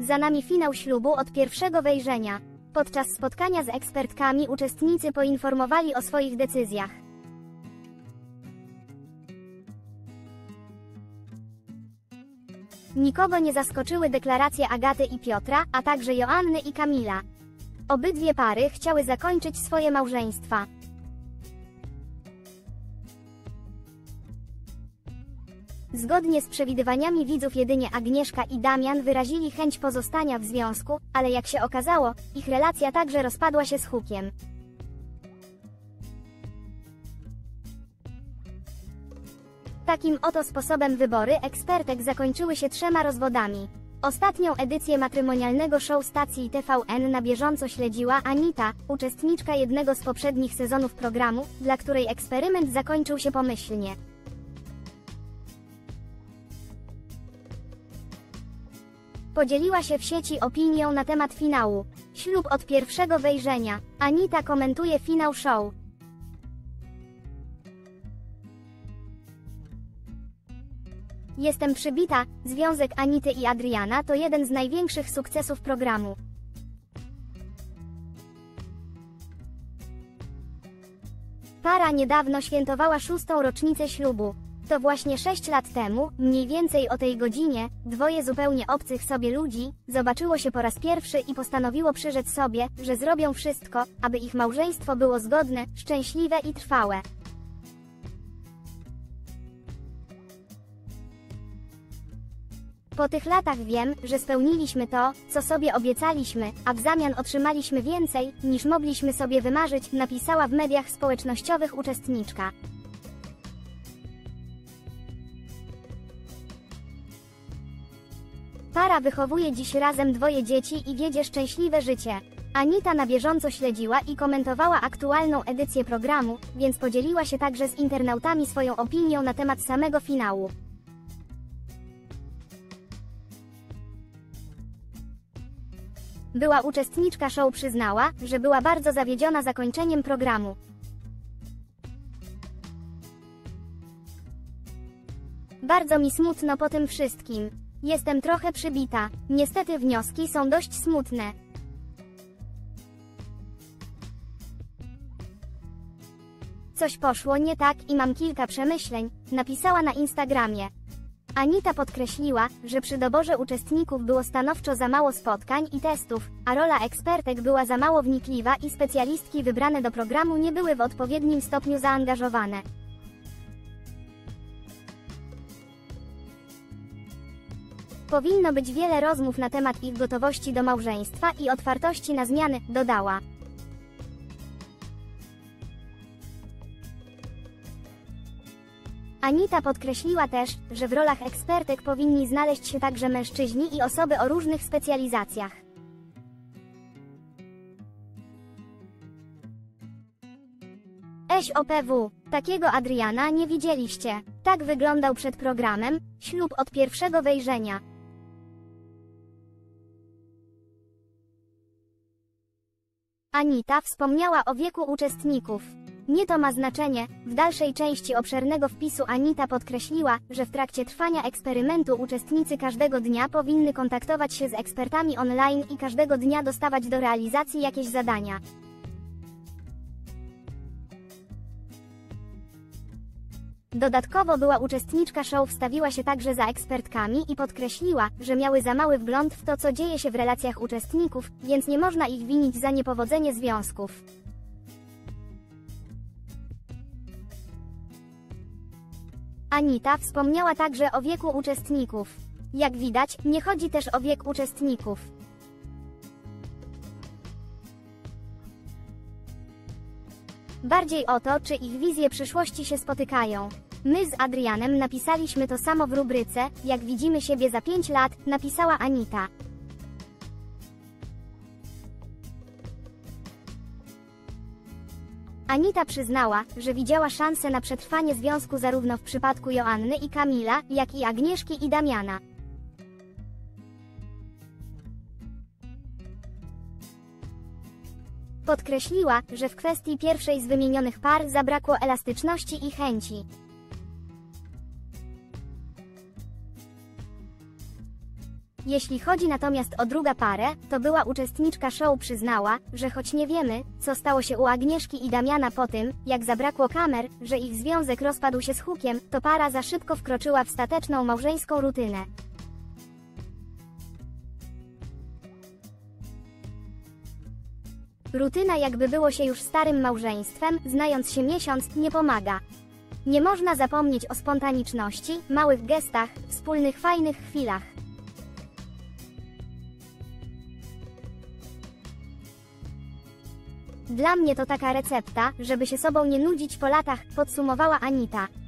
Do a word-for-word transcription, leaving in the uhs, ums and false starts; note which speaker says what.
Speaker 1: Za nami finał ślubu od pierwszego wejrzenia. Podczas spotkania z ekspertkami uczestnicy poinformowali o swoich decyzjach. Nikogo nie zaskoczyły deklaracje Agaty i Piotra, a także Joanny i Kamila. Obydwie pary chciały zakończyć swoje małżeństwa. Zgodnie z przewidywaniami widzów jedynie Agnieszka i Damian wyrazili chęć pozostania w związku, ale jak się okazało, ich relacja także rozpadła się z hukiem. Takim oto sposobem wybory ekspertek zakończyły się trzema rozwodami. Ostatnią edycję matrymonialnego show stacji T V N na bieżąco śledziła Anita, uczestniczka jednego z poprzednich sezonów programu, dla której eksperyment zakończył się pomyślnie. Podzieliła się w sieci opinią na temat finału. Ślub od pierwszego wejrzenia. Anita komentuje finał show. Jestem przybita, związek Anity i Adriana to jeden z największych sukcesów programu. Para niedawno świętowała szóstą rocznicę ślubu. To właśnie sześć lat temu, mniej więcej o tej godzinie, dwoje zupełnie obcych sobie ludzi, zobaczyło się po raz pierwszy i postanowiło przyrzec sobie, że zrobią wszystko, aby ich małżeństwo było zgodne, szczęśliwe i trwałe. Po tych latach wiem, że spełniliśmy to, co sobie obiecaliśmy, a w zamian otrzymaliśmy więcej, niż mogliśmy sobie wymarzyć, napisała w mediach społecznościowych uczestniczka. Para wychowuje dziś razem dwoje dzieci i wiedzie szczęśliwe życie. Anita na bieżąco śledziła i komentowała aktualną edycję programu, więc podzieliła się także z internautami swoją opinią na temat samego finału. Była uczestniczka show przyznała, że była bardzo zawiedziona zakończeniem programu. Bardzo mi smutno po tym wszystkim. Jestem trochę przybita. Niestety wnioski są dość smutne. Coś poszło nie tak i mam kilka przemyśleń, napisała na Instagramie. Anita podkreśliła, że przy doborze uczestników było stanowczo za mało spotkań i testów, a rola ekspertek była za mało wnikliwa i specjalistki wybrane do programu nie były w odpowiednim stopniu zaangażowane. Powinno być wiele rozmów na temat ich gotowości do małżeństwa i otwartości na zmiany, dodała. Anita podkreśliła też, że w rolach ekspertek powinni znaleźć się także mężczyźni i osoby o różnych specjalizacjach. S O P W. Takiego Adriana nie widzieliście. Tak wyglądał przed programem, ślub od pierwszego wejrzenia. Anita wspomniała o wieku uczestników. Nie to ma znaczenie. W dalszej części obszernego wpisu Anita podkreśliła, że w trakcie trwania eksperymentu uczestnicy każdego dnia powinny kontaktować się z ekspertami online i każdego dnia dostawać do realizacji jakieś zadania. Dodatkowo była uczestniczka show wstawiła się także za ekspertkami i podkreśliła, że miały za mały wgląd w to, co dzieje się w relacjach uczestników, więc nie można ich winić za niepowodzenie związków. Anita wspomniała także o wieku uczestników. Jak widać, nie chodzi też o wiek uczestników. Bardziej o to, czy ich wizje przyszłości się spotykają. My z Adrianem napisaliśmy to samo w rubryce, jak widzimy siebie za pięć lat, napisała Anita. Anita przyznała, że widziała szansę na przetrwanie związku zarówno w przypadku Joanny i Kamila, jak i Agnieszki i Damiana. Podkreśliła, że w kwestii pierwszej z wymienionych par zabrakło elastyczności i chęci. Jeśli chodzi natomiast o drugą parę, to była uczestniczka show przyznała, że choć nie wiemy, co stało się u Agnieszki i Damiana po tym, jak zabrakło kamer, że ich związek rozpadł się z hukiem, to para za szybko wkroczyła w stateczną małżeńską rutynę. Rutyna, jakby było się już starym małżeństwem, znając się miesiąc, nie pomaga. Nie można zapomnieć o spontaniczności, małych gestach, wspólnych fajnych chwilach. Dla mnie to taka recepta, żeby się sobą nie nudzić po latach, podsumowała Anita.